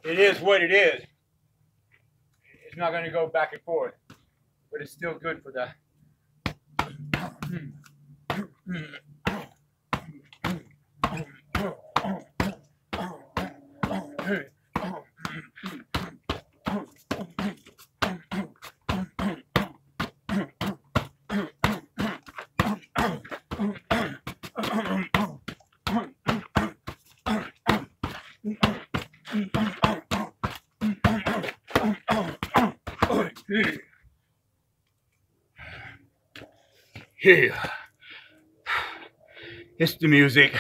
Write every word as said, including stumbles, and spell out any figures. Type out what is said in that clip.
it is what it is. It's not going to go back and forth, but it's still good for the. Yeah, it's the music.